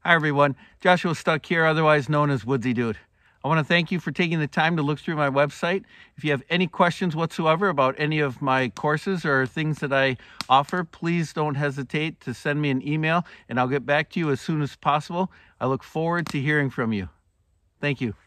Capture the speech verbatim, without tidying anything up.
Hi everyone, Joshua Stuck here, otherwise known as Woodsy Dude. I want to thank you for taking the time to look through my website. If you have any questions whatsoever about any of my courses or things that I offer, please don't hesitate to send me an email and I'll get back to you as soon as possible. I look forward to hearing from you. Thank you.